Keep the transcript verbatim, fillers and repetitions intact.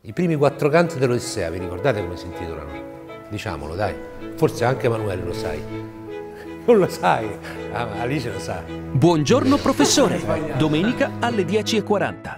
I primi quattro canti dell'Odissea, vi ricordate come si intitolano? Diciamolo, dai. Forse anche Emanuele lo sai. Non lo sai? Ah, ma Alice lo sa. Buongiorno professore, domenica alle dieci e quaranta.